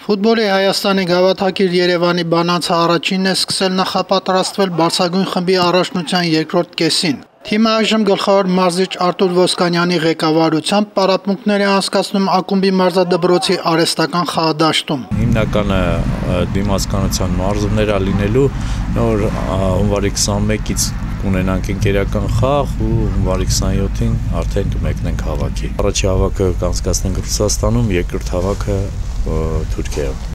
Ֆուտբոլի Հայաստանի գավաթակիր Երևանի բանացը առաջինն է սկսել նախապատրաստվել բարձրագույն խմբի առաջնության երկրորդ կեսին։ Թիմը այժմ գլխավոր մարզիչ Արտուր Ոսկանյանի ղեկավարությամբ պարապմունքներ է անցկացնում ակումբի մարզադպրոցի արհեստական խաղադաշտում։ Հիմնականը դիմացականության մարզումներ է լինելու, նոր հունվարի 21-ից կունենանք ընկերական խաղ ու հունվարի 27-ին արդեն կմեկնենք հավաքի։ Առաջի հավաքը կանցկացնենք Ռուսաստանում, երկրորդ հավաքը Թուրքիայում։